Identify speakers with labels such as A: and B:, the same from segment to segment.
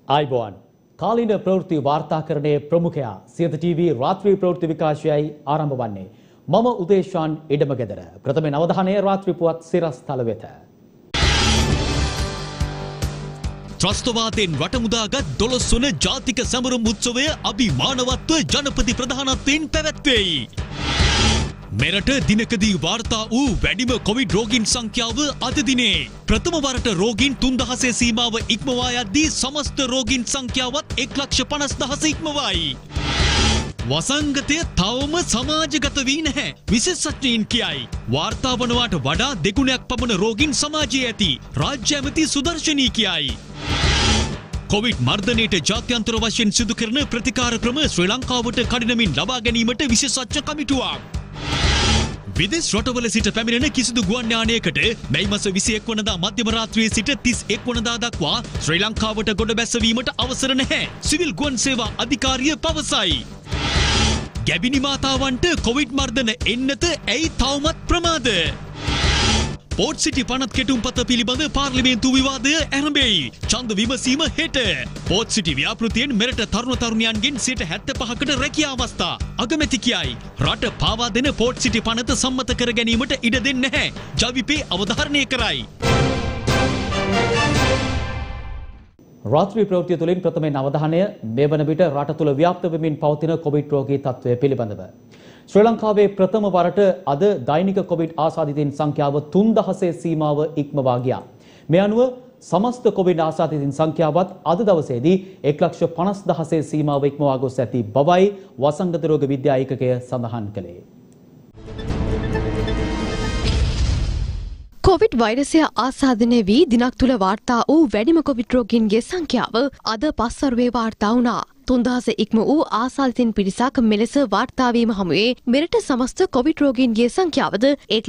A: आयुबोवन कालीन प्रवृत्ति वार्ताकरणे प्रमुखया सियත टीवी रात्रि प्रवृत्ति विकाशයයි ආරම්භ වන්නේ මම උදේශාන් ඉඩමගෙදර ප්‍රථම අවධානය රාත්‍රී පුවත් සිරස්තල වෙත
B: ත්‍රස්තවාදයෙන් රටමුදාගත් 12 වන ජාතික සමරුම් උත්සවය අභිමානවත්ව ජනපති ප්‍රධානත්වයෙන් පැවැත්වෙයි. මෙරට දිනකදී වාර්තා වූ වැඩිම කොවිඩ් රෝගීන් සංඛ්‍යාව අද දිනේ ප්‍රථම වරට රෝගීන් 3000 සීමාව ඉක්මවා යද්දී සමස්ත රෝගීන් සංඛ්‍යාවත් 1,50,000 ඉක්මවයි. වසංගතය තවම සමාජගත වී නැහැ. විශේෂඥයින් කියයි. වාර්තා වනවාට වඩා දෙගුණයක් පමණ රෝගීන් සමාජයේ ඇති. රාජ්‍ය ඇමති සුදර්ශනී කියයි. කොවිඩ් මර්ධනයට ජාත්‍යන්තර වශයෙන් සිදු කරන ප්‍රතිකාර ක්‍රම ශ්‍රී ලංකාවට කඩිනමින් ලබා ගැනීමට විශේෂඥ කමිටුවක්. විදේශ රටවල සිට පැමිණෙන කිසිදු ගුවන් යානයකට මැයි මාස 21 වනදා මධ්‍යම රාත්‍රියේ සිට 31 වනදා දක්වා ශ්‍රී ලංකාවට ගොඩ බැසවීමට අවසර නැහැ. සිවිල් ගුවන් සේවා අධිකාරිය පවසයි. ගැබිනි මාතාවන්ට කොවිඩ් මර්ධන එන්නත ඇයි තවමත් ප්‍රමාද? පෝට් සිටි පනත් කෙටුම්පත පිළිබඳ පාර්ලිමේන්තු විවාදය ඇරඹෙයි. ඡන්ද විමසීම හෙට. පෝට් සිටි ව්‍යාපෘතියෙන් මෙරට තරුණ තරුණියන්ගෙන් 75%කට රැකියා අවස්ථා. අගමැති කියයි. රට පාවා දෙන පෝට් සිටි පනත සම්මත කර ගැනීමට ඉඩ දෙන්නේ නැහැ. ජවිපේ අවධාරණය කරයි.
A: රාත්‍රී ප්‍රවෘත්තිය තුළින් ප්‍රථමයෙන් අවධානය මේ වන විට රට තුළ ව්‍යාප්ත වෙමින් පවතින කොවිඩ් රෝගී තත්ත්වය පිළිබඳව. ශ්‍රී ලංකාවේ ප්‍රථම වරට අද දෛනික කොවිඩ් ආසාදිතයින් සංඛ්‍යාව 3000 සීමාව ඉක්මවා ගියා. මේ අනුව සමස්ත කොවිඩ් ආසාදිතයින් සංඛ්‍යාවත් අද දවසේදී 1,50,000 සීමාව ඉක්මවා ගොස් ඇති බවයි වසංගත රෝග විද්‍යා ඒකකය සඳහන් කළේ.
C: කොවිඩ් වෛරසය ආසාදනය වී දිනක් තුළ වාර්තා වූ වැඩිම කොවිඩ් රෝගීන්ගේ සංඛ්‍යාව අද පස්වරුවේ වාර්තා වුණා. 3000 ඉක්ම වූ ආසාදිතින් පිරිසක් මෙලෙස වාර්තා වීම හමුවේ මෙරට සමස්ත කොවිඩ් රෝගීන්ගේ සංඛ්‍යාවද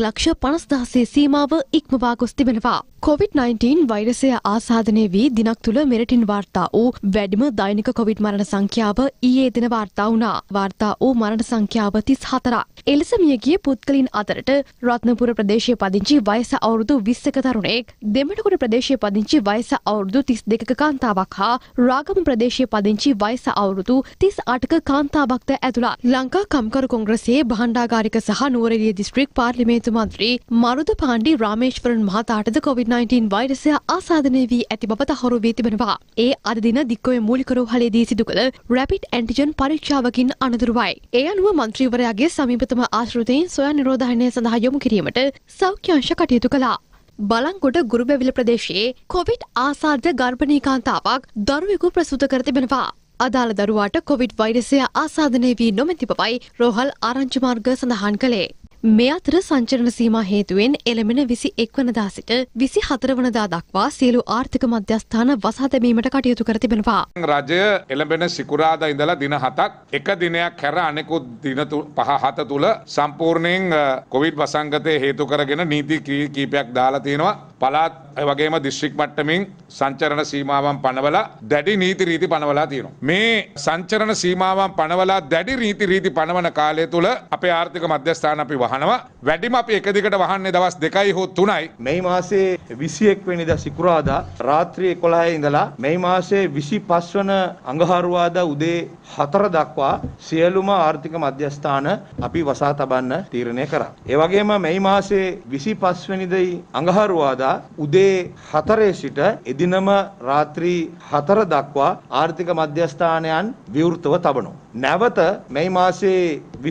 C: 1,50,000 සීමාව ඉක්මවා ගොස් තිබෙනවා. COVID-19 වෛරසය ආසාදනය වී දිනක් තුළ මෙරටින් වාර්තා වූ වැඩිම දෛනික කොවිඩ් මරණ සංඛ්‍යාව ඊයේ දින වාර්තා වුණා. වාර්තා වූ මරණ සංඛ්‍යාව 34ක්. එලෙස මියගිය පුද්ගලයන් අතරට රත්නපුර ප්‍රදේශයේ පදිංචි වයස අවුරුදු 20ක තරුණයෙක්, දෙමටකොඩ ප්‍රදේශයේ පදිංචි වයස අවුරුදු 32ක කාන්තාවක් හා රාගම ප්‍රදේශයේ පදිංචි වයස අවුරුදු 38ක කාන්තාවක්ද ඇතුළත්. ලංකා කම්කරු කොංග්‍රසයේ භාණ්ඩාගාරික සහ නුවරඑළිය දිස්ත්‍රික් පාර්ලිමේන්තු මන්ත්‍රී මරුද පාණ්ඩි රාමේශ්වරන් මහතාටද COVID-19 වෛරසය ආසාදනය වී ඇති බව තහවුරු වී තිබෙනවා. ඒ අද දින දික්කොය මූලික රෝහලේදී සිදු කළ රැපිඩ් ඇන්ටිජන් පරීක්ෂාවකින් අනතුරුවයි. ඒ අනුව මන්ත්‍රීවරයාගේ සමීපතම ආශ්‍රිතයින් සොයා නිරෝධායනය සඳහා යොමු කිරීමට සෞඛ්‍ය අංශ කටයුතු කළා. බලංගොඩ ගුරුබැවිල ප්‍රදේශයේ කොවිඩ් ආසාදිත ගර්භණී කාන්තාවක් දරුවෙකු ප්‍රසූත කර තිබෙනවා. අදාළ දරුවාට කොවිඩ් වෛරසය ආසාදනය වී නොමැති බවයි රෝහල් ආරංචි මාර්ග සඳහන් කළේ. මේ අතර සංචරණ සීමා හේතුවෙන් එළඹෙන 21 වනදා සිට 24 වනදා දක්වා සියලු ආර්ථික මධ්‍යස්ථාන වසා දැමීමට කටයුතු කර තිබෙනවා.
D: රජය එළඹෙන සිකුරාදා ඉඳලා දින 7ක් එක දිනයක් හැර අනෙකුත් දින 5-7 තුල සම්පූර්ණයෙන් කොවිඩ් වසංගතය හේතු කරගෙන නීති කීපයක් දාලා තියෙනවා. පළාත් වගේම දිස්ත්‍රික් මට්ටමින් සංචරණ සීමාවන් පනවලා දැඩි නීති රීති පනවලා තියෙනවා. මේ සංචරණ සීමාවන් පනවලා දැඩි නීති රීති පනවන කාලය තුල අපේ ආර්ථික මධ්‍යස්ථාන අපි වහනවා. වැඩිම අපි එක දිගට වහන්නේ දවස් 2යි හෝ 3යි.
E: මේ මාසේ 21 වෙනිදා සිකුරාදා රාත්‍රී 11 ඉඳලා මේ මාසේ 25 වන අඟහරුවාදා උදේ 4 දක්වා සියලුම ආර්ථික මධ්‍යස්ථාන අපි වසා තබන්න තීරණය කරා. ඒ වගේම මේ මාසේ 25 වෙනිදායි අඟහරුවාදා උදේ 4 සිට එදිනම රාත්‍රී 4 දක්වා ආර්ථික මධ්‍යස්ථානයන් විවෘතව තබනවා. නැවත මේ මාසේ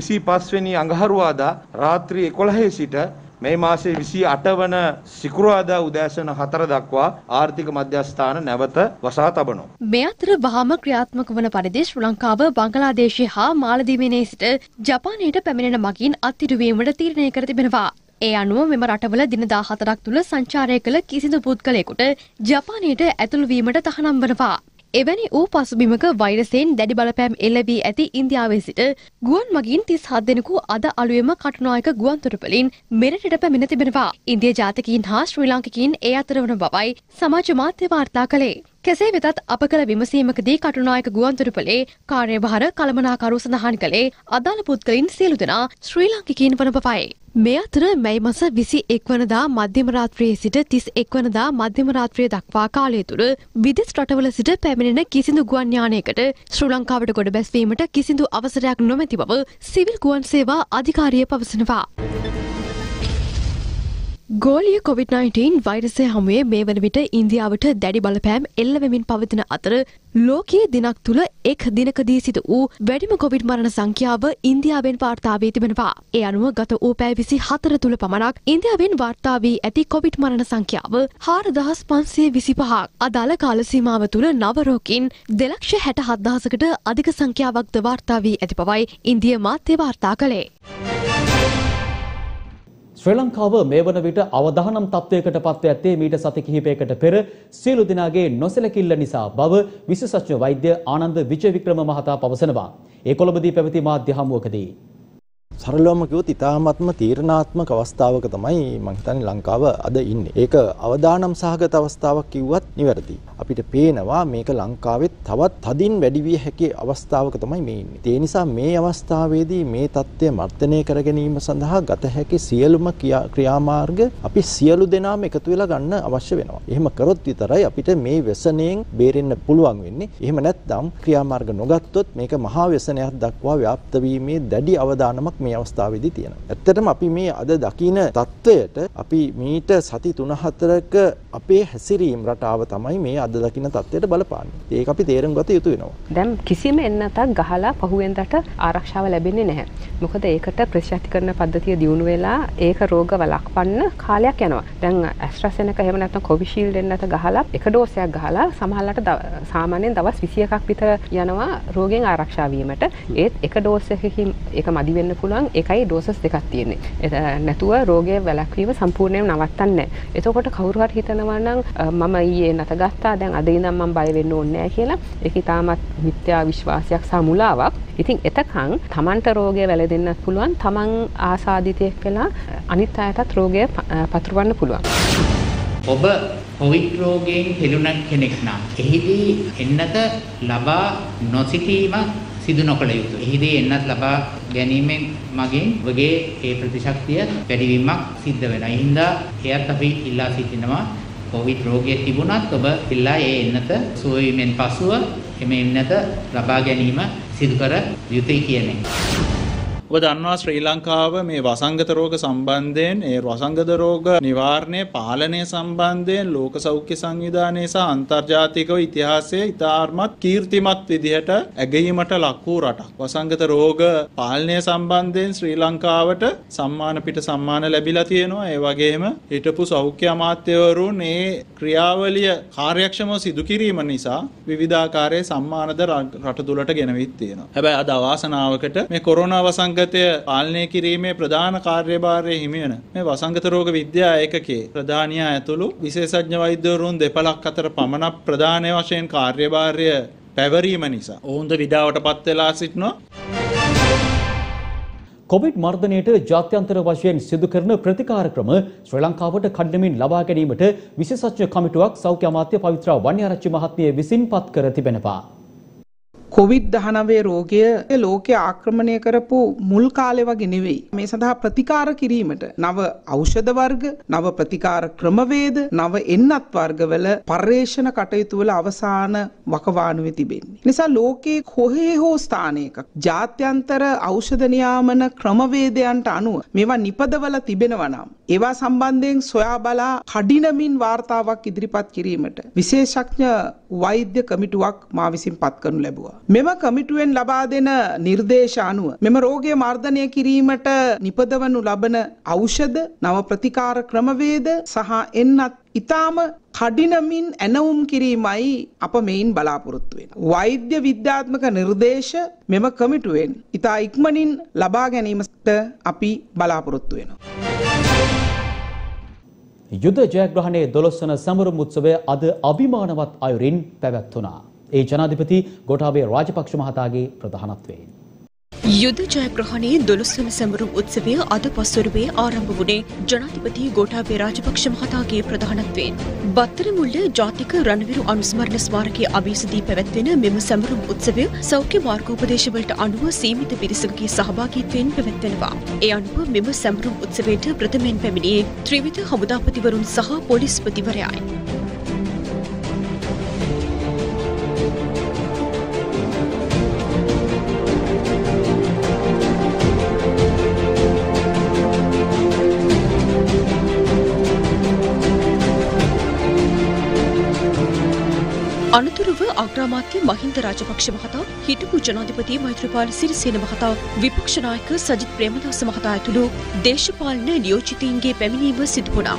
E: 25 වෙනි අඟහරුවාදා රාත්‍රී 11 සිට මේ මාසේ 28 වන සිකුරාදා උදෑසන 4 දක්වා ආර්ථික මධ්‍යස්ථාන නැවත වසා තබනවා.
C: මේ අතර වහාම ක්‍රියාත්මක වන පරිදි ශ්‍රී ලංකාව බංගලාදේශය හා මාලදීවයිනේ සිට ජපානයට පැමිණෙන මගින් අත්හිටුවීමට තීරණය කර තිබෙනවා. ඒ අනුව මෙම රටවල දින 14ක් තුළ සංචාරය කළ කිසිදු පුද්ගලයෙකුට ජපානයට ඇතුළු වීමට තහනම් වනවා. එවැනි වූ පසුබිමක වෛරසයෙන් දැඩි බලපෑම් එල්ල වී ඇති ඉන්දියාවේ සිට ගුවන් මගින් 37 දෙනෙකු අද අලුයම කටුනායක ගුවන් තොටුපළින් මෙරටට පැමිණ තිබෙනවා. ඉන්දියා ජාතිකයින් හා ශ්‍රී ලාංකිකයින් ඒ අතර වන බවයි සමාජ මාධ්‍ය වාර්තා කළේ. කෙසේ වෙතත් අප කළ විමසීමකදී කටුනායක ගුවන් තොටුපළේ කාර්යභාර කළමනාකරු සඳහන් කළේ අදාළ පුද්ගලයින් සියලු දෙනා ශ්‍රී ලාංකිකයින් වන බවයි. මේ අතර මැයි මාස 21 වනදා මධ්‍යම රාත්‍රියේ සිට 31 වනදා මධ්‍යම රාත්‍රිය දක්වා කාලය තුළ විදේශ රටවල සිට පැමිණෙන කිසිදු ගුවන් යානයකට ශ්‍රී ලංකාවට ගොඩ බැස්වීමට කිසිදු අවසරයක් නොමැති බව සිවිල් ගුවන් සේවා අධිකාරිය පවසනවා. ගෝලීය COVID-19 වෛරසය හමුවේ මේ වන විට ඉන්දියාවට දැඩි බලපෑම් එල්ල වෙමින් පවතින අතර ලෝකයේ දිනක් තුල එක් දිනකදී සිදු වූ වැඩිම කොවිඩ් මරණ සංඛ්‍යාව ඉන්දියාවෙන් වාර්තා වී තිබෙනවා. ඒ අනුව ගත වූ පැය 24 තුල පමණක් ඉන්දියාවෙන් වාර්තා වී ඇති කොවිඩ් මරණ සංඛ්‍යාව 4525ක්. අදාළ කාල සීමාව තුල නව රෝගීන් 2,67,000කට අධික සංඛ්‍යාවක්ද වාර්තා වී ඇති බවයි ඉන්දිය මාධ්‍ය වාර්තා කළේ.
A: ශ්‍රී ලංකාව මේ වන විට අවදානම් තත්ත්වයකට පත්ව ඇත්තේ මීට සති කිහිපයකට පෙර සියලු දෙනාගේ නොසැලකිල්ල නිසා බව විශේෂඥ වෛද්‍ය ආනන්ද විජේවික්‍රම මහතා පවසනවා. ඒ කොළඹදී පැවති මාධ්‍ය හමුවකදී
F: සරලවම කිව්වොත් ඉතාමත්ම තීරණාත්මක අවස්ථාවක තමයි මම හිතන්නේ ලංකාව අද ඉන්නේ. ඒක අවදානම් සහගත අවස්ථාවක් කිව්වත් නිවැරදි. අපිට පේනවා මේක ලංකාවෙත් තවත් තදින් වැඩි විය හැකි අවස්ථාවක තමයි මේ ඉන්නේ. ඒ නිසා මේ අවස්ථාවේදී මේ தත්ත්වය මර්ධනය කර ගැනීම සඳහා ගත හැකි සියලුම ක්‍රියාමාර්ග අපි සියලු දෙනාම එකතු වෙලා ගන්න අවශ්‍ය වෙනවා. එහෙම කරොත් විතරයි අපිට මේ व्यसනයෙන් බේරෙන්න පුළුවන් වෙන්නේ. එහෙම නැත්නම් ක්‍රියාමාර්ග නොගත්තොත් මේක මහා व्यसනයක් දක්වා ව්‍යාප්ත වීමේ දැඩි අවදානමක් මේ අවස්ථාවේදී තියෙනවා. ඇත්තටම අපි මේ අද දකින තත්ත්වයට අපි මීට සති 3-4ක අපේ හැසිරීම් රටාව තමයි මේ අද දකින තත්ත්වයට බලපාන්නේ. ඒක අපි තේරුම් ගත යුතු වෙනවා.
G: දැන් කිසිම එන්නතක් ගහලා පහුවෙන්දට ආරක්ෂාව ලැබෙන්නේ නැහැ. මොකද ඒකට ප්‍රතිශක්තිකරණ පද්ධතිය දියුණු වෙලා ඒක රෝග වළක්වන්න කාලයක් යනවා. දැන් ඇස්ට්‍රාසෙනක එහෙම නැත්නම් කොවිෂීල්ඩ් එන්නත ගහලා එක ඩෝසයක් ගහලා සමහරවිට සාමාන්‍යයෙන් දවස් 21ක් විතර යනවා රෝගයෙන් ආරක්ෂා වීමට. ඒත් එක ඩෝස් එකකින් ඒක මදි වෙන්න පුළුවන්. එකයි ඩෝසස් දෙකක් තියෙන්නේ. නැතුව රෝගය වැළැක්වීම සම්පූර්ණයෙන්ම නවත්තන්නේ නැහැ. එතකොට කවුරු හරි හිතනවා නම් මම ඊයේ නැත ගත්තා දැන් අද ඉඳන් මම බය වෙන්න ඕනේ නැහැ කියලා ඒක ඊටමත් මිත්‍යා විශ්වාසයක් සහ මුලාවක්. ඉතින් එතකන් Tamanට රෝගය වැළඳෙන්නත් පුළුවන්. Taman ආසාදිතයෙක් වෙලා අනිත් අයටත් රෝගය පතුරවන්න පුළුවන්.
H: ඔබ කොවිඩ් රෝගයෙන් පෙළුණ කෙනෙක් නම් එහිදී එන්නත ලබා නොසිටීම සිදු නොකළ යුතුයි. එහිදී එන්නත් ලබා ගැනීමෙන් මගින් ඔබගේ ඒ ප්‍රතිශක්තිය වැඩිවීමක් සිද්ධ වෙනවා. ඒ හින්දා එයත් අපි ඉල්ලා සිටිනවා කොවිඩ් රෝගය තිබුණත් ඔබ ඉල්ලා ඒ එන්නත සුව වීමෙන් පසුව එමෙ එන්නත ලබා ගැනීම සිදු කර යුතුයි කියන්නේ.
I: ඔබ දන්නවා ශ්‍රී ලංකාව මේ වසංගත රෝග සම්බන්ධයෙන් ඒ වසංගත රෝග නිවාරණය පාලනය සම්බන්ධයෙන් ලෝක සෞඛ්‍ය සංවිධානය සහ අන්තර්ජාතිකව ඉතිහාසයේ ඉතාමත් කීර්තිමත් විදිහට ඇගීමට ලක් වූ රටක්. වසංගත රෝග පාලනය සම්බන්ධයෙන් ශ්‍රී ලංකාවට සම්මාන පිට සම්මාන ලැබිලා තියෙනවා. ඒ වගේම හිටපු සෞඛ්‍ය අමාත්‍යවරුන් මේ ක්‍රියාවලිය කාර්යක්ෂමව සිදු කිරීම නිසා විවිධාකාරයේ සම්මානද රට තුලට ගෙනවිත් තියෙනවා. හැබැයි අද අවාසනාවකට මේ කොරෝනා වසංගත පාලනය කිරීමේ ප්‍රධාන කාර්යභාරය හිමි වෙන මේ වසංගත රෝග විද්‍යා ඒකකයේ ප්‍රධානියා ඇතුළු විශේෂඥ වෛද්‍යවරුන් දෙපළක් අතර පමණක් ප්‍රධාන වශයෙන් කාර්යභාරය පැවරීම නිසා ඔවුන්ද විඩාවට පත් වෙලා සිටිනවා.
A: කොවිඩ් මර්ධනයට ජාත්‍යන්තර වශයෙන් සිදු කරන ප්‍රතිකාර ක්‍රම ශ්‍රී ලංකාවට කඩමින් ලබා ගැනීමට විශේෂඥ කමිටුවක් සෞඛ්‍ය අමාත්‍ය පවිත්‍රා වන්නිආරච්චි මහත්මිය විසින් පත් කර තිබෙනවා.
J: COVID-19 රෝගය ලෝකයේ ආක්‍රමණය කරපු මුල් කාලේ වගේ නෙවෙයි. මේ සඳහා ප්‍රතිකාර කිරීමට නව ඖෂධ වර්ග, නව ප්‍රතිකාර ක්‍රමවේද, නව එන්නත් වර්ගවල පර්යේෂණ කටයුතු වල අවසාන වකවානුවේ තිබෙන්නේ. නිසා ලෝකයේ කොහේ හෝ ස්ථානයක ජාත්‍යන්තර ඖෂධ නියාමන ක්‍රමවේදයන්ට අනුව මේවා නිපදවලා තිබෙනවා නම් ඒවා සම්බන්ධයෙන් සොයා බලා කඩිනමින් වාර්තාවක් ඉදිරිපත් කිරීමට විශේෂඥ වෛද්‍ය කමිටුවක් මා විසින් පත් කරනු ලැබුවා. මෙම කමිටුවෙන් ලබා දෙන නිර්දේශ අනුව මෙම රෝගය මර්ධනය කිරීමට නිපදවනු ලබන ඖෂධ, නව ප්‍රතිකාර ක්‍රමවේද සහ එන්නත් ඊටාම කඩිනමින් ඇනවුම් කිරීමයි අප මෙයින් බලාපොරොත්තු වෙනවා. වෛද්‍ය විද්‍යාත්මක නිර්දේශ මෙම කමිටුවෙන් ඉතා ඉක්මනින් ලබා ගැනීමට අපි බලාපොරොත්තු වෙනවා.
A: යුද ජයග්‍රහණයේ 12 වන සමරුම් උත්සවය අද අභිමානවත් අයුරින් පැවැත්වුණා. ඒ ජනාධිපති ගෝඨාභය රාජපක්ෂ මහතාගේ ප්‍රධානත්වයෙන්
K: යුද ජයග්‍රහණයේ 12 වන සැමරුම් උත්සවය අද පස්වරුවේ ආරම්භ වුණේ ජනාධිපති ගෝඨාභය රාජපක්ෂ මහතාගේ ප්‍රධානත්වයෙන්. බත්තරමුල්ල ජාතික රණවිරු අනුස්මරණ ස්මාරකයේ අභියසදී පැවැත්වෙන මෙම සැමරුම් උත්සවය සෞඛ්‍ය මාර්ගෝපදේශවලට අනුව සීමිත පිරිසකගේ සහභාගීත්වයෙන් පැවැත්වෙනවා. ඒ අනුව මෙම සැමරුම් උත්සවයට ප්‍රථමයෙන් පැමිණියේ ත්‍රිවිධ හමුදාපතිවරුන් සහ පොලිස්පතිවරයායි. අනතුරුව අග්‍රාමාත්‍ය මහින්ද රාජපක්ෂ මහතා, හිටපු ජනාධිපති මෛත්‍රීපාල සිරිසේන මහතා, විපක්ෂ නායක සජිත් ප්‍රේමදාස මහතා ඇතුළු දේශපාලන නියෝජිතයින්ගේ පැමිණීම සිදු වුණා.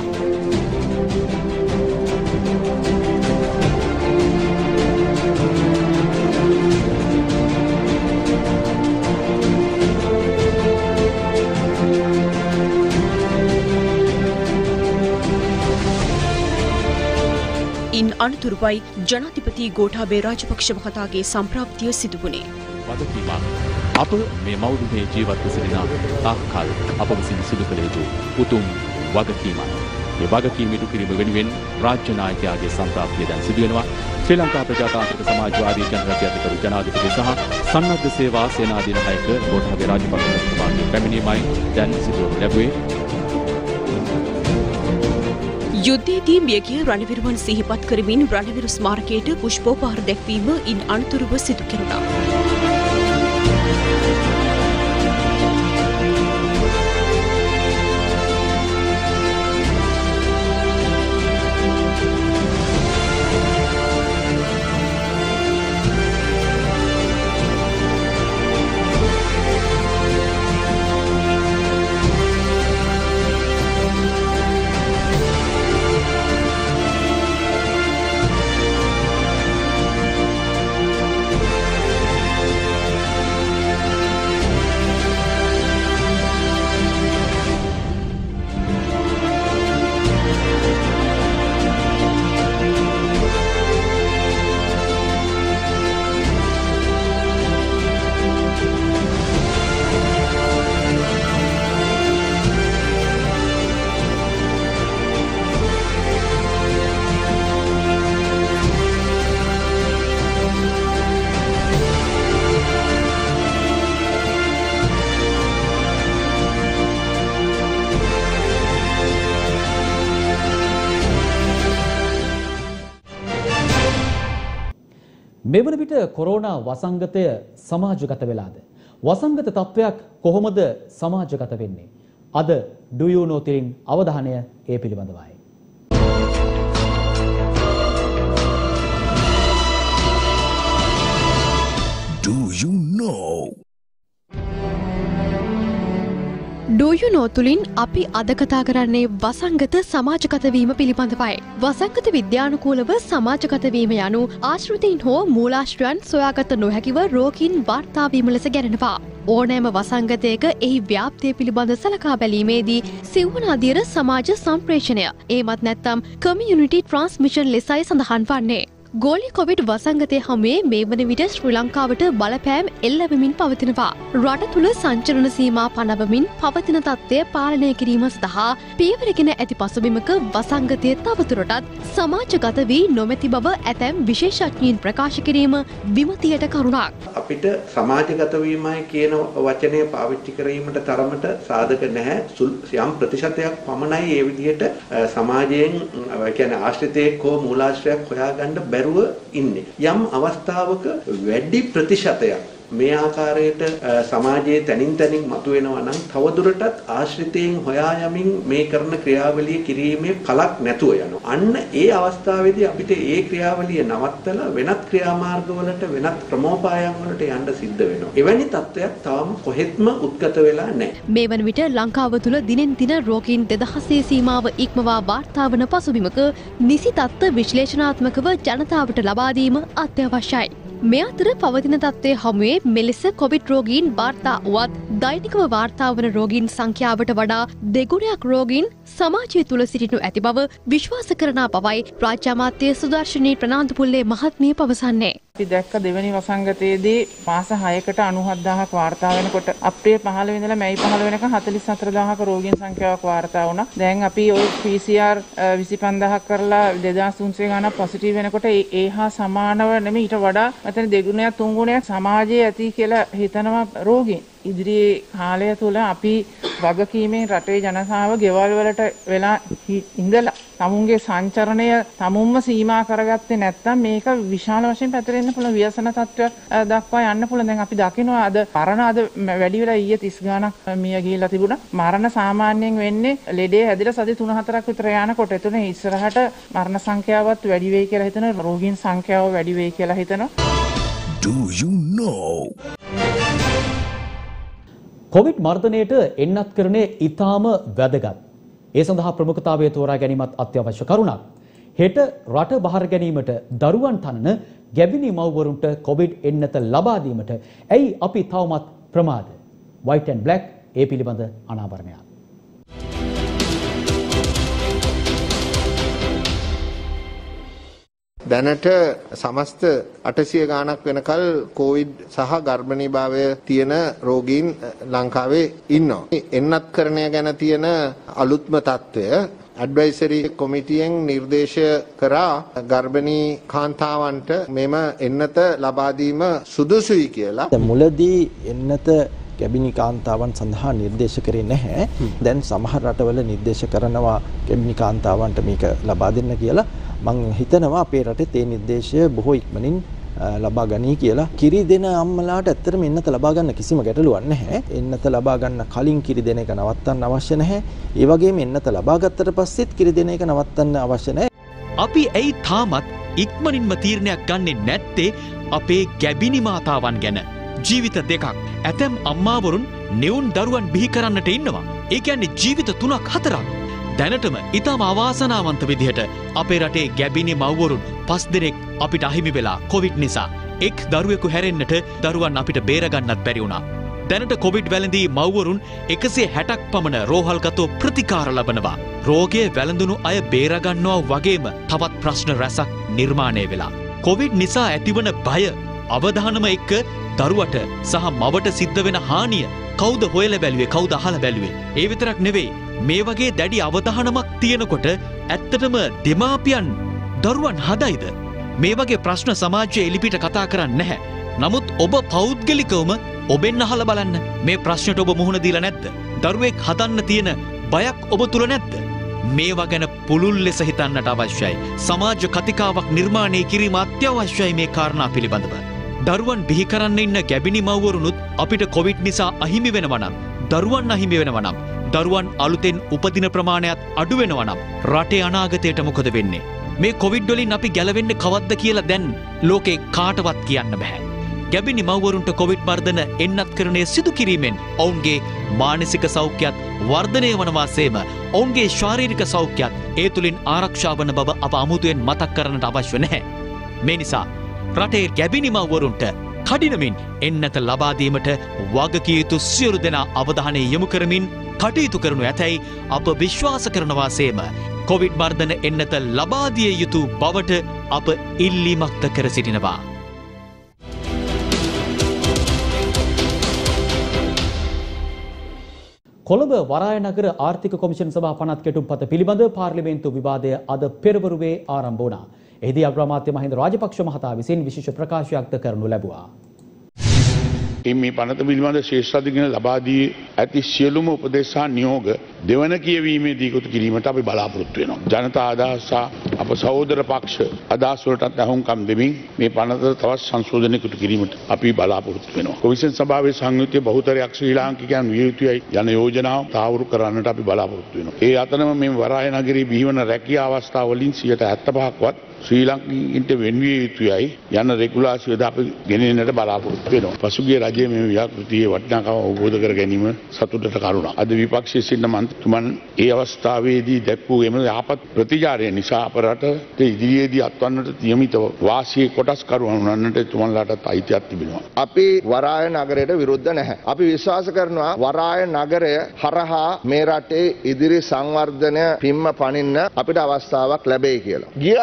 K: අනතුරුවයි ජනාධිපති ගෝඨාභය රාජපක්ෂ මහතාගේ සම්ප්‍රාප්තිය සිදු වුණේ.
L: අප මේ මෞර්තියේ ජීවත්ව සිටින තාක්කල් අප විසින් සිදු කළ යුතු උතුම් වගකීමයි. මේ වගකීම ඉටු කිරීම වෙනුවෙන් රාජ්‍ය නායකයාගේ සම්ප්‍රාප්තිය දැන් සිදු වෙනවා. ශ්‍රී ලංකා ප්‍රජාතාන්ත්‍රික සමාජවාදී ජනරාජ්‍ය අධිකරු ජනාධිපති සහ සන්නද්ධ සේවා සේනාධිනායක ගෝඨාභය රාජපක්ෂ මහතාගේ පැමිණීමයි දැන් සිදු වනු ලැබුවේ.
K: යුද්ධයේදී මියගිය රණවිරුවන් සිහිපත් කරමින් රණවිරු ස්මාරකයට පුෂ්පෝපහාර දැක්වීම ඉන් අනතුරුව සිදු කෙරුණා.
A: මෙවන විට කොරෝනා වසංගතය සමාජගත වෙලාද? වසංගත තත්ත්වයක් කොහොමද සමාජගත වෙන්නේ? අද Do You Know තිරින් අවධානය ඒ පිළිබඳවයි.
B: Do You Know?
C: Do You Know තුලින් අපි අද කතා කරන්නේ වසංගත සමාජගත වීම පිළිබඳවයි. වසංගත විද්‍යානුකූලව සමාජගත වීම යනු ආශ්‍රිතයින් හෝ මූලාශ්‍රයන් සොයාගත නොහැකිව රෝගීන් වාර්තා වීම ලෙස ගැනෙනවා. ඕනෑම වසංගතයක එහි ව්‍යාප්තිය පිළිබඳ සලකා බැලීමේදී සිව්වන අදියර සමාජ සම්ප්‍රේෂණය ඒමත් නැත්නම් කමියුනිටි ට්‍රාන්ස්මිෂන් ලෙසයි සඳහන් වන්නේ. ගෝලි කොවිඩ් වසංගතය හමුවේ මේ වන විට ශ්‍රී ලංකාවට බලපෑම් එල්ලවමින් පවතිනවා. රට තුළ සංචරණ සීමා පනවමින් පවතින තත්ත්වය පාලනය කිරීම සඳහා පියවරගෙන ඇති පසුබිමක වසංගතය තවදුරටත් සමාජගත වී නොමැති බව ඇතැම් විශේෂඥයින් ප්‍රකාශ කිරීම විමතියට කරුණක්.
M: අපිට සමාජගත වීමයි කියන වචනය පාවිච්චි කිරීමට තරමට සාධක නැහැ. යම් ප්‍රතිශතයක් පමණයි ඒ විදිහට සමාජයෙන් කියන්නේ ආශ්‍රිතයෙක් හෝ මූලාශ්‍රයක් හොයාගන්න බැරුව ඉන්නේ. යම් අවස්ථාවක වැඩි ප්‍රතිශතයක් මේ ආකාරයට සමාජයේ තනින් තනින් මතුවෙනවා නම් තවදුරටත් ආශ්‍රිතයෙන් හොයා යමින් මේ කරන ක්‍රියාවලිය කිරීමේ කලක් නැතුව යනවා. අන්න ඒ අවස්ථාවේදී අපිට ඒ ක්‍රියාවලිය නවත්තලා වෙනත් ක්‍රියාමාර්ගවලට වෙනත් ක්‍රමෝපායන් වලට යන්න සිද්ධ වෙනවා. එවැනි තත්ත්වයක් තාම කොහෙත්ම උද්ගත වෙලා නැහැ.
C: මේ වන විට ලංකාව තුළ දිනෙන් දින රෝගීන් 2000 සීමාව ඉක්මවා වාර්තා වන පසුබිමක නිසි තත්ත්ව විශ්ලේෂණාත්මකව ජනතාවට ලබා දීම අත්‍යවශ්‍යයි. මේ අතර පවතින තත්ත්වය හමුවේ මෙලෙස කොවිඩ් රෝගීන් වාර්තා වුවත් දෛනිකව වාර්තා වන රෝගීන් සංඛ්‍යාවට වඩා දෙගුණයක් රෝගීන් සමාජය තුළ සිටිනු ඇති බව විශ්වාස කරන බවයි රාජ්‍ය අමාත්‍ය සුදර්ශනී ප්‍රනාන්දුපුල්ලේ මහත්මිය පවසන්නේ.
N: අපි දැක්ක දෙවෙනි වසංගතයේදී මාස 6කට 97000ක් වාර්තා වෙනකොට අප්‍රේල් 15 ඉඳලා මැයි 15 වෙනකන් 44000ක රෝගීන් සංඛ්‍යාවක් වාර්තා වුණා. දැන් අපි ওই PCR 25000ක් කරලා 2300 ගණන් පොසිටිව් වෙනකොට ඒ හා සමානව නෙමෙයි ඊට වඩා මෙතන දෙගුණයක් තුන්ගුණයක් සමාජයේ ඇති කියලා හිතනවා රෝගීන්. ඉදිරියේ කාලය තුල අපි වගකීමෙන් රටේ ජනතාව ගෙවල් වලට වෙලා ඉඳලා තමුන්ගේ සංචරණය තමුන්ම සීමා කරගත්තේ නැත්නම් මේක විශාල වශයෙන් පැතිරෙන්න පුළුවන් ව්‍යසන තත්ත්වයක් දක්වා යන්න පුළුවන්. දැන් අපි දකිනවා අද මරණ අද වැඩි වෙලා ඊයේ 30 ගාණක් මිය ගිහිල්ලා තිබුණා. මරණ සාමාන්‍යයෙන් වෙන්නේ ලෙඩේ හැදිලා සති 3-4ක් විතර යනකොට. එතන ඉස්සරහට මරණ සංඛ්‍යාවත් වැඩි වෙයි කියලා හිතනවා. රෝගීන් සංඛ්‍යාව වැඩි වෙයි කියලා හිතනවා.
B: Do you know?
A: කොවිඩ් මර්ධනයට එන්නත් කරන්නේ ඊටාම වැදගත්. ඒ සඳහා ප්‍රමුඛතාවය තෝරා ගැනීමත් අත්‍යවශ්‍ය කරුණක්. හෙට රට බහර ගැනීමට දරුවන් තනන ගැබිණි මව්වරුන්ට කොවිඩ් එන්නත ලබා දීමට ඇයි අපි තවමත් ප්‍රමාද? white and black ඒ පිළිබඳ අනාවරණයක්.
O: දැනට සමස්ත 800 ගාණක් වෙනකල් කොවිඩ් සහ ගර්භණීභාවය තියෙන රෝගීන් ලංකාවේ ඉන්නවා. එන්නත් කරණය ගැන තියෙන අලුත්ම තත්ත්වය ඇඩ්වයිසරි කොමිටියෙන් නිර්දේශ කරා ගර්භණී කාන්තාවන්ට මෙම එන්නත ලබා දීම සුදුසුයි කියලා.
F: මුලදී එන්නත ගැබිණි කාන්තාවන් සඳහා නිර්දේශ කරේ නැහැ. දැන් සමහර රටවල නිර්දේශ කරනවා ගැබිණි කාන්තාවන්ට මේක ලබා දෙන්න කියලා. මම හිතනවා අපේ රටේ ඒ නිර්දේශය බොහෝ ඉක්මනින් ලබා ගනී කියලා. කිරි දෙන අම්මලාට ඇත්තටම එන්නත ලබා ගන්න කිසිම ගැටලුවක් නැහැ. එන්නත ලබා ගන්න කලින් කිරි දෙන එක නවත්තන්න අවශ්‍ය නැහැ. ඒ වගේම එන්නත ලබා ගත්තට පස්සෙත් කිරි දෙන එක නවත්තන්න අවශ්‍ය නැහැ.
B: අපි ඇයි තාමත් ඉක්මනින්ම තීරණයක් ගන්නෙ නැත්තේ අපේ ගැබිණි මාතාවන් ගැන? ජීවිත දෙකක්. ඇතැම් අම්මාවරුන් නිවුන් දරුවන් බිහි කරන්නට ඉන්නවා. ඒ කියන්නේ ජීවිත 3-4ක්. දැනටම ඉතාම අවාසනාවන්ත විදිහට අපේ රටේ ගැබිණි මව්වරුන් 5 දෙනෙක් අපිට අහිමි වෙලා කොවිඩ් නිසා. එක් දරුවෙකු හැරෙන්නට දරුවන් අපිට බේරගන්නත් බැරි වුණා. දැනට කොවිඩ් වැළඳී මව්වරුන් 160ක් පමණ රෝහල්ගතව ප්‍රතිකාර ලබනවා. රෝගය වැළඳුණු අය බේරගන්නවා වගේම තවත් ප්‍රශ්න රැසක් නිර්මාණය වෙලා. කොවිඩ් නිසා ඇතිවන බය අවධානම එක්ක දරුවට සහ මවට සිද්ධ වෙන හානිය කවුද හොයලා බැලුවේ, කවුද අහලා බැලුවේ? ඒ විතරක් නෙවෙයි, මේ වගේ දැඩි අවධානමක් තියෙනකොට ඇත්තටම දෙමාපියන් දරුවන් හදයිද? මේ වගේ ප්‍රශ්න සමාජයේ එලිපිට කතා කරන්නේ නැහැ. නමුත් ඔබ පෞද්ගලිකවම ඔබෙන් අහලා බලන්න. මේ ප්‍රශ්නට ඔබ මුහුණ දීලා නැද්ද? දරුවෙක් හදන්න තියෙන බයක් ඔබ තුල නැද්ද? මේවා ගැන පුළුල් ලෙස හිතන්නට අවශ්‍යයි. සමාජ කතිකාවක් නිර්මාණය කිරීම අත්‍යවශ්‍යයි මේ කාරණා පිළිබඳව. දරුවන් බිහි කරන්න ඉන්න ගැබිණි මව්වරුනුත් අපිට කොවිඩ් නිසා අහිමි වෙනවා නම්, දරුවන් අහිමි වෙනවා නම්, දරුවන් අලුතෙන් උපදින ප්‍රමාණයත් අඩු වෙනවා නම් රටේ අනාගතයට මොකද වෙන්නේ? මේ කොවිඩ් වලින් අපි ගැලවෙන්නේ කවද්ද කියලා දැන් ලෝකේ කාටවත් කියන්න බෑ. ගැබිණි මව්වරුන්ට කොවිඩ් මර්ධන එන්නත් කරණය සිදු කිරීමෙන් ඔවුන්ගේ මානසික සෞඛ්‍යයත් වර්ධනය වනවා සේම ඔවුන්ගේ ශාරීරික සෞඛ්‍යයත් ඒ තුලින් ආරක්ෂා වන බව අප අමුතුවෙන් මතක් කරන්නට අවශ්‍ය නැහැ. මේ නිසා රටේ ගැබිණි මව්වරුන්ට කඩිනමින් එන්නත ලබා දීමට වගකිය යුතු සියලු දෙනා අවධානය යොමු කරමින් කටයුතු කරනු ඇතැයි අප විශ්වාස කරනවා සේම කොවිඩ් මර්ධන එන්නත ලබා දිය යුතු බවට අප ඉල්ලීමක්ද කර සිටිනවා.
A: කොළඹ වරායනගර ආර්ථික කොමිෂන් සභා පනත් කෙටුම්පත පිළිබඳ පාර්ලිමේන්තු විවාදය අද පෙරවරුවේ ආරම්භ වුණා. එහිදී අග්‍රාමාත්‍ය මහින්ද රාජපක්ෂ මහතා විසින් විශේෂ ප්‍රකාශයක්ද කරනු ලැබුවා.
P: මේ පනත පිළිබඳ ශේෂ්ඨාධිකරණ ලබා දී ඇති සියලුම උපදෙස් සහ නියෝග දෙවන කියවීමේදී ඉක්තු කිරීමට අපි බලාපොරොත්තු වෙනවා. ජනතා අදහස් සහ අප සහෝදර පක්ෂ අදහස් වලටත් අහුම්කම් දෙමින් මේ පනත තවත් සංශෝධන ඉක්තු කිරීමට අපි බලාපොරොත්තු වෙනවා. කොමිෂන් සභාවේ සංයුක්ත බහුතරයක් ශ්‍රී ලාංකිකයන් විය යුතුයි යන යෝජනාව තාවුරු කරන්නට අපි බලාපොරොත්තු වෙනවා. ඒ අතරම මේ වරාය නගරයේ බිහිවන රැකියා අවස්ථා වලින් 75%ක්වත් ශ්‍රී ලංකිකයින්ට වෙන්විය යුතුයයි යන රෙගුලාසියද අපි ගෙනෙන්නට බලාපොරොත්තු වෙනවා. පසුගිය රජයේ මේ ව්‍යාපෘතියේ වටිනාකම අවබෝධ කර ගැනීම සතුටට කරුණක්. අද විපක්ෂයේ සිටින මන්ත්‍රීතුමන් ඒ අවස්ථාවේදී දැක්වූ එම යහපත් ප්‍රතිචාරය නිසා අප රටට ඉදිරියේදී අත්වන්නට නියමිතව වාසියේ කොටස් කරුවන් වන්නට තුමන්ලාටත් අයිතියක් තිබෙනවා.
Q: අපි වරාය නගරයට විරුද්ධ නැහැ. අපි විශ්වාස කරනවා වරාය නගරය හරහා මේ රටේ ඉදිරි සංවර්ධනය පිම්ම පනින්න අපිට අවස්ථාවක් ලැබෙයි කියලා. ගිය ආණ්ඩුව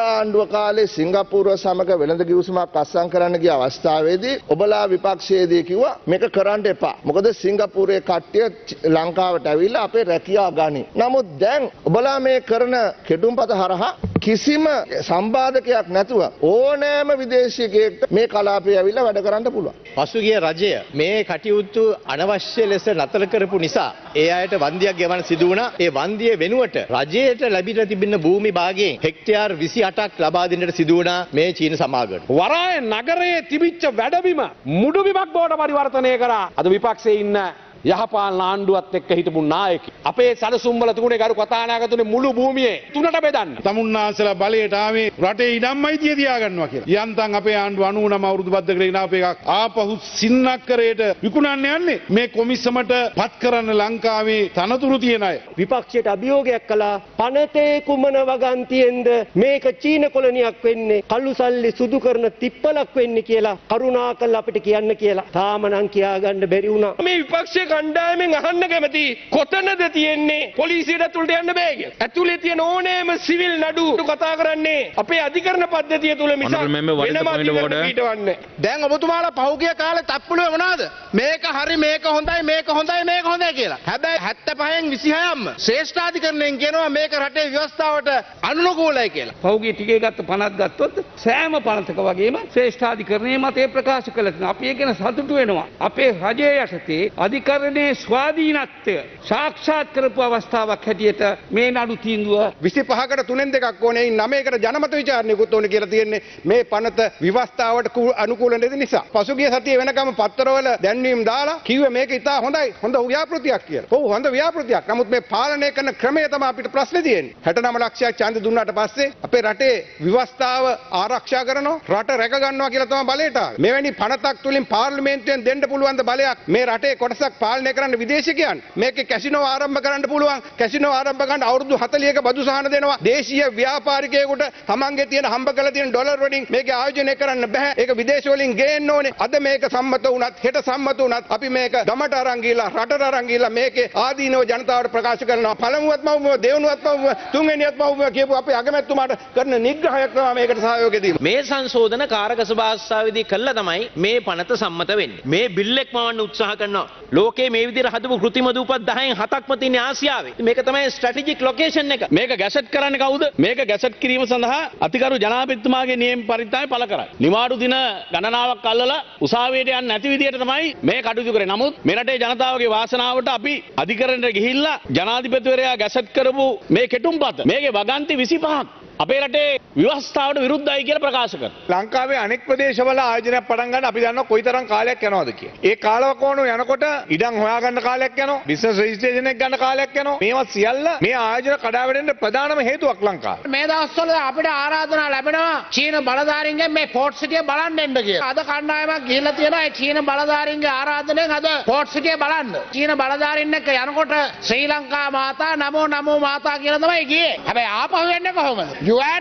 Q: කාලේ සිංගප්පූරුව සමග වෙළඳ කිවිසුමක් අත්සන් කරන්න ගිය අවස්ථාවේදී ඔබලා විපක්ෂයේදී කිව්වා මේක කරන්න එපා. මොකද සිංගප්පූරුවේ කට්ටිය ලංකාවට ඇවිල්ලා අපේ රැකියාව ගනි. නමුත් දැන් ඔබලා මේ කරන කෙටුම්පත හරහා කිසිම සම්බාධකයක් නැතුව ඕනෑම විදේශිකයෙක්ට මේ කලාපය ඇවිල්ලා වැඩ කරන්න පුළුවන්.
R: පසුගිය රජය මේ කටයුතු අනවශ්‍ය ලෙස නතර කරපු නිසා ඒ අයට වන්දියක් ගෙවන්න සිදු වුණා. ඒ වන්දිය වෙනුවට රජයට ලැබිලා තිබෙන භූමි භාගයෙන් හෙක්ටයාර් 28ක් ලබා දෙන්නට සිදු වුණා මේ චීන සමාගමට.
S: වරාය නගරයේ තිබිච්ච වැඩබිම මුඩු බිමක් බවට පරිවර්තනය කරා. අද විපක්ෂයේ ඉන්න යහපාලන ආණ්ඩුවත් එක්ක හිටපු නායකයෙක්. අපේ සැලසුම් වල තිබුණේ ගරු කතානායකතුනේ මුළු භූමියේ තුනට බෙදන්න.
P: තමුන්නාන්සලා බලයට ආවේ රටේ ඉඩම්මයිතිය තියාගන්නවා කියලා. යන්තම් අපේ ආණ්ඩුව 99 අවුරුදු බද්දකට ගෙනාව එකක් ආපහු සින්නක්කරයට විකුණන්න යන්නේ. මේ කොමිසමට පත් කරන්න ලංකාවේ තනතුරු තියන අය.
T: විපක්ෂයට අභියෝගයක් කළා පනතේ කුමන වගන්තියෙන්ද මේක චීන කොලනියක් වෙන්නේ කළු සල්ලි සුදු කරන තිප්පලක් වෙන්නේ කියලා කරුණාකරලා අපිට කියන්න කියලා. තාම නම් කියාගන්න බැරි වුණා. මේ විපක්ෂයේ කණ්ඩායමෙන් අහන්න කැමති කොතනද තියෙන්නේ පොලිසියට ඇතුළට යන්න බෑ කියලා. ඇතුලේ තියෙන ඕනෑම සිවිල් නඩු කතා කරන්නේ අපේ අධිකරණ පද්ධතිය තුල මිසක් වෙනම අධිකරණ පිටවන්නේ.
R: දැන් ඔබතුමාලා පහුගිය කාලේ තප්පුලුවේ මොනවද? මේක හරි මේක හොඳයි මේක හොඳයි මේක හොඳයි කියලා. හැබැයි 75න් 26න්ම ශ්‍රේෂ්ඨාධිකරණයෙන් කියනවා මේක රටේ ව්‍යවස්ථාවට අනුකූලයි කියලා.
S: පහුගිය ටිකේ ගත්ත පනත් ගත්තොත් සෑම පනතක වගේම ශ්‍රේෂ්ඨාධිකරණයේ මතේ ප්‍රකාශ කළා තියෙනවා. අපි ඒක ගැන සතුටු වෙනවා. අපේ රජයේ යටතේ අධිකරණයේ ස්වාධීනත්වය සාක්ෂාත් කරපු අවස්ථාවක් හැටියට මේ නඩු තීන්දුව
Q: 25කට 3න් 2ක් ඕනේ 9කට ජනමත විචාරණයකුත් ඕනේ කියලා තියෙන්නේ මේ පනත විවස්ථාවට අනුකූල නැති නිසා. පසුගිය සතියේ වෙනකම් පත්තරවල දැන්වීම් දාලා කිව්වේ මේක ඉතා හොඳයි හොඳ ව්‍යාපෘතියක් කියලා. ඔව් හොඳ ව්‍යාපෘතියක්. නමුත් මේ පාලනය කරන ක්‍රමය තමයි අපිට ප්‍රශ්නේ තියෙන්නේ. 69 ලක්ෂයක් ඡන්ද දුන්නාට පස්සේ අපේ රටේ විවස්ථාව ආරක්ෂා කරනවා රට රැක ගන්නවා කියලා තමයි බලයට ආවේ. මෙවැනි පනතක් තුලින් පාර්ලිමේන්තුවෙන් දෙන්න පුළුවන් ද බලයක් මේ රටේ කොටසක් පාලනය කරන්න විදේශිකයන්. මේකේ කැසිනෝ ආරම්භ කරන්න පුළුවන්. කැසිනෝ ආරම්භ කරන්න අවුරුදු 40ක බදු සහන දෙනවා. දේශීය ව්‍යාපාරිකයෙකුට තමන්ගේ තියෙන හම්බ කරලා තියෙන ඩොලර් වලින් මේක ආයෝජනය කරන්න බෑ. ඒක විදේශ වලින් ගේන්න ඕනේ. අද මේක සම්මත වුණත් හෙට සම්මත වුණත් අපි මේක ගමට අරන් ගිහලා රටට අරන් ගිහලා මේකේ ආදීනව ජනතාවට ප්‍රකාශ කරනවා. පළමුවත්ම දෙවනුවත්ම තුන්වෙනියත්ම කියපු අපේ අගමැතිතුමාට කරන නිග්‍රහයක් තමයි මේකට සහයෝගය දීම.
R: මේ සංශෝධන කාරක සභාස්සාවේදී කළා තමයි මේ පනත සම්මත වෙන්නේ. මේ බිල් එක මවන්න උත්සාහ කරනවා. ලෝකේ මේ විදිහට හදපු කෘත්‍රිම දූපත් 10න් 7ක්ම තියෙන ආසියාවේ. මේක තමයි ස්ට්‍රැටජික් ලොකේෂන් එක. මේක ගැසට් කරන්නේ කවුද? මේක ගැසට් කිරීම සඳහා අතිගරු ජනාධිපතිතුමාගේ නියම පරිත්‍යාගය පළ කරයි. නිවාඩු දින ගණනාවක් අල්ලලා උසාවියට යන්නේ නැති විදිහට තමයි මේ කටයුතු කරේ. නමුත් මේ රටේ ජනතාවගේ වාසනාවට අපි අධිකරණයට ගිහිල්ලා ජනාධිපතිවරයා ගැසට් කරපු මේ කෙටුම්පත මේකේ වගන්ති 25ක් අපේ රටේ ව්‍යවස්ථාවට විරුද්ධයි කියලා ප්‍රකාශ කරනවා.
Q: ලංකාවේ අනෙක් ප්‍රදේශවල ආයෝජනයක් පටන් ගන්න අපි දන්නවා කොයිතරම් කාලයක් යනවද කියලා. ඒ කාලවකෝණු යනකොට ඉඩම් හොයාගන්න කාලයක් යනවා. බිස්නස් රෙජිස්ට්‍රේෂන් එක ගන්න කාලයක් යනවා. මේවා සියල්ල මේ ආයෝජන කඩාවැටෙන්න ප්‍රධානම හේතුවක් ලංකාවේ.
S: මේ දවස්වල අපිට ආරාධනා ලැබෙනවා චීන බලධාරීන්ගෙන් මේ පෝට් සිටිය බලන්න එන්න කියලා. අද කණ්ඩායමක් ගිහිල්ලා තියෙනවා ඒ චීන බලධාරීන්ගේ ආරාධනෙන් අද පෝට් සිටිය බලන්න. චීන බලධාරීන් එක්ක යනකොට ශ්‍රී ලංකා මාතා නමෝ මාතා කියලා තමයි ගියේ. හැබැයි ආපහු එන්නේ කොහොමද?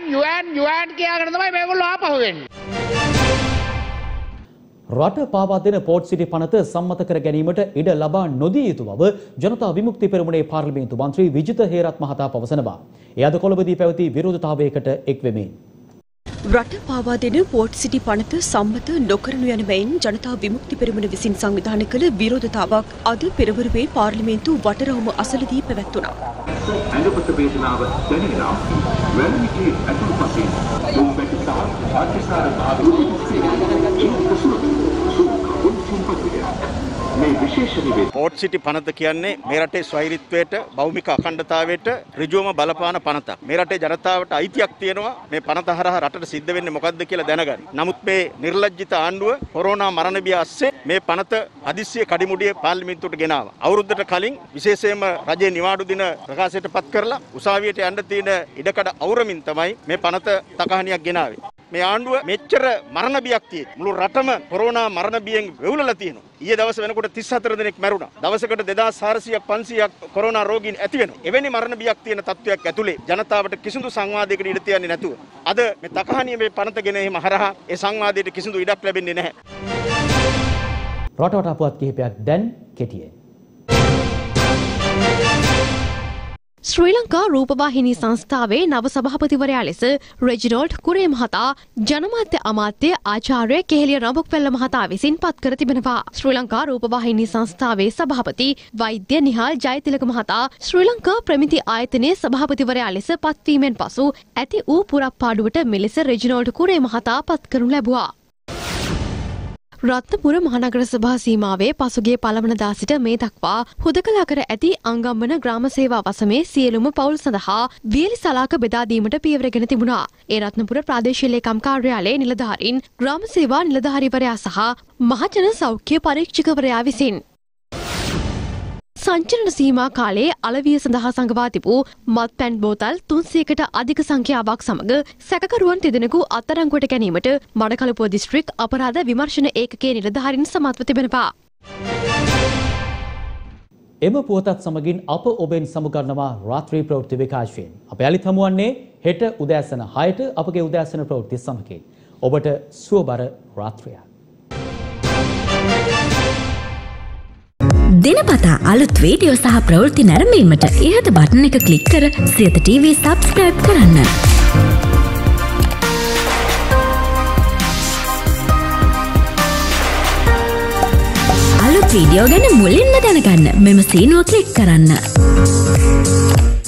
S: යුවන් කියාගෙන තමයි මේගොල්ලෝ ආපහු වෙන්නේ.
A: රට පාවා දෙන පෝට් සිටි පනත සම්මත කර ගැනීමට ඉඩ ලබා නොදිය යුතු බව ජනතා විමුක්ති පෙරමුණේ පාර්ලිමේන්තු මන්ත්‍රී විජිත හේරත් මහතා පවසනවා. එය අද කොළඹදී පැවති විරෝධතාවයකට එක් වෙමින්
K: රට පාවා දෙන පෝට් සිටි පනත සම්මත නොකරනු යන බැවින් ජනතා විමුක්ති පෙරමුණ විසින් සංවිධානය කළ විරෝධතාවක් අද පෙරවරුවේ පාර්ලිමේන්තු වටරවුම අසලදී පැවැත්වුණා.
U: ඇඟපත වේදනාව දැනෙනවා. වැලිමිටි අතුරු පසින් දුම් පැටිසහ ආර්ථිකාර මේ විශේෂ නිවේදනය
R: පෝට් සිටි පනත කියන්නේ මේ රටේ ස්වෛරීත්වයට භෞමික අඛණ්ඩතාවයට ඍජුවම බලපාන පනතක්. මේ රටේ ජනතාවට අයිතියක් තියෙනවා මේ පනත හරහා රටට සිද්ධ වෙන්නේ මොකද්ද කියලා දැනගන්න. නමුත් මේ නිර්ලජ්ජිත ආණ්ඩුව කොරෝනා මරණ බිය අස්සේ මේ පනත හදිස්සියේ කඩිමුඩියේ පාර්ලිමේන්තුවට ගෙනාවා. අවුරුද්දට කලින් විශේෂයෙන්ම රජයේ නිවාඩු දින ප්‍රකාශයට පත් කරලා උසාවියට යන්න තියෙන ඉඩකඩ අවරමින් තමයි මේ පනත තකහණියක් ගෙනාවේ. මේ ආණ්ඩුව මෙච්චර මරණ බියක් තියෙන මුළු රටම කොරෝනා මරණ බියෙන් වෙවුලලා තියෙනවා. ඊයේ දවස් වෙනකොට 34 දෙනෙක් මැරුණා. දවසකට 2400ක් 500ක් කොරෝනා රෝගීන් ඇති වෙනවා. එවැනි මරණ බියක් තියෙන තත්වයක් ඇතුලේ ජනතාවට කිසිදු සංවාදයකට ඉඩ තියන්නේ නැතුව අද මේ තකහණිය මේ පනත ගෙන එහෙම හරහා ඒ සංවාදයට කිසිදු ඉඩක් ලැබෙන්නේ නැහැ.
A: රටවට අපවත් කිහිපයක් දැන් කෙටියෙන්
C: ශ්‍රී ලංකා රූපවාහිනී සංස්ථාවේ නව සභාපතිවරයා ලෙස රෙජිනෝල්ඩ් කුරේ මහතා ජනමාධ්‍ය අමාත්‍ය ආචාර්ය කෙහෙලිය රඹුක්වැල්ල මහතා විසින් පත් කර තිබෙනවා. ශ්‍රී ලංකා රූපවාහිනී සංස්ථාවේ සභාපති වෛද්‍ය නිහාල් ජයතිලක මහතා ශ්‍රී ලංකා ප්‍රමිති ආයතනයේ සභාපතිවරයා ලෙස පත්වීමෙන් පසු ඇති වූ පුරප්පාඩුවට මෙලෙස රෙජිනෝල්ඩ් කුරේ මහතා පත් කරනු ලැබුවා. රත්නපුර මහනගර සභා සීමාවේ පසුගිය පළවන දා සිට මේ දක්වා හුදකලා කර ඇති අංගම්මන ග්‍රාම සේවා වසමේ සියලුම පවුල් සඳහා වියලි සලාක බෙදා දීමට පියවරගෙන තිබුණා. ඒ රත්නපුර ප්‍රාදේශීය ලේකම් කාර්යාලයේ නිලධාරීන් ග්‍රාම සේවා නිලධාරීවරයා සහ මහජන සෞඛ්‍ය පරීක්ෂකවරයා විසින් සංචලන සීමා කාලයේ අලවිය සඳහා සංගවා තිබූ මත්පැන් බෝතල් 300කට අධික සංඛ්‍යාවක් සමග සැකකරුවන් තිදෙනෙකු අත්අඩංගුවට ගැනීමට මඩකලපුව දිස්ත්‍රික් අපරාධ විමර්ශන ඒකකයේ නිලධාරීන් සමත්ව තිබෙනවා.
A: එම පුවතත් සමගින් අප ඔබෙන් සමුගන්නවා රාත්‍රී ප්‍රවෘත්ති විකාශයෙන්. අප යළිත් හමුවන්නේ හෙට උදෑසන 6ට අපගේ උදෑසන ප්‍රවෘත්ති සමගින්. ඔබට සුවබර රාත්‍රියක්.
D: දිනපතා අලුත් වීඩියෝ සහ ප්‍රවෘත්ති නැරඹීමට ඉහත බටන් එක ක්ලික් කර සියත TV සබ්ස්ක්‍රයිබ් කරන්න. අලුත් වීඩියෝ ගැන මුලින්ම දැනගන්න මෙම සීනුව ක්ලික් කරන්න.